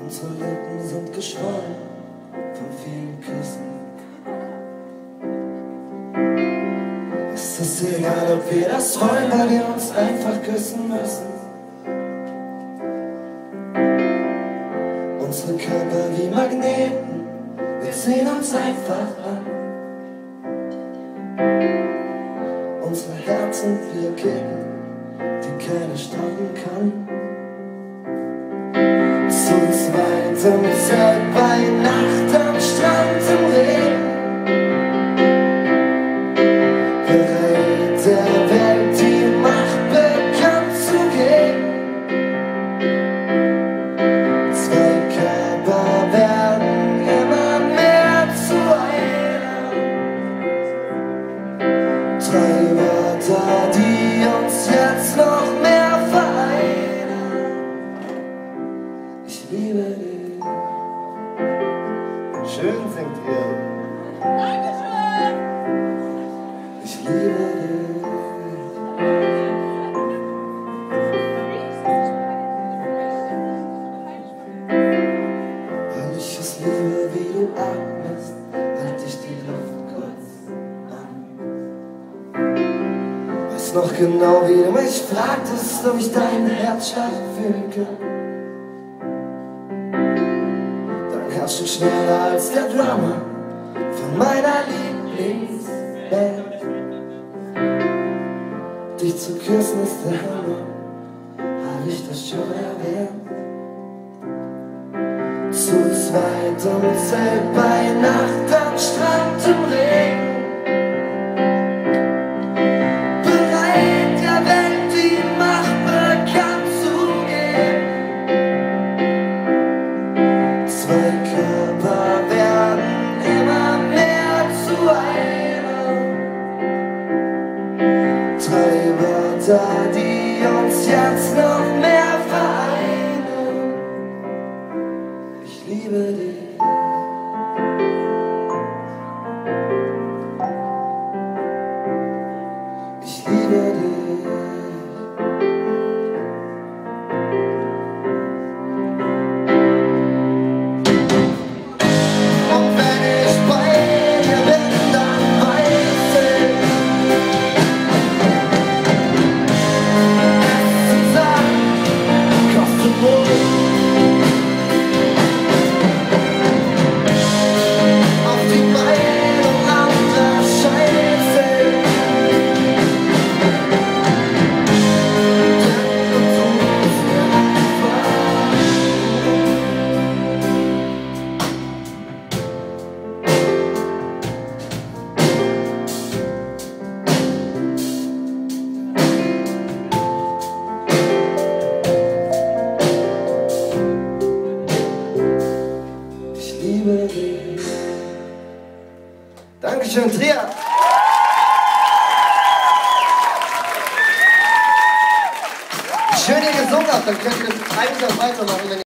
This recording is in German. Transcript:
Unsere Lippen sind geschwollen von vielen Küssen. Es ist egal, ob wir das wollen, weil wir uns einfach küssen müssen. Unsere Körper wie Magneten, wir ziehen uns einfach an. Unsere Herzen wie Raketen, die keiner stoppen kann. Zu zweit im Zelt bei Nacht am Strand im Regen, bereit der Welt die Macht bekannt zu geben. Zwei Körper werden immer mehr zu einer. Drei Wörter, die uns jetzt noch mehr vereinen. Ich liebe dich. Schön singt ihr. Dankeschön! Ich liebe dich. Weil ich es liebe, wie du atmest, halt ich die Luft kurz an. Weiß noch genau, wie du mich fragtest, ob ich deinen Herzschlag fühlen kann. Schon schneller als der Drummer von meiner Lieblingsband. Dich zu küssen ist der Hammer, hab ich das schon erwähnt. Zu zweit im Zelt bei Nacht am Strand im Regen, bereit der Welt die Macht bekannt zu geben. Zwei Körper werden immer mehr zu einer. Drei Wörter, die uns jetzt noch mehr vereinen. Ich liebe dich. Ich liebe dich. Dankeschön, Trier! Schön, ihr gesungen habt, dann könnt ihr das eigentlich auch weitermachen.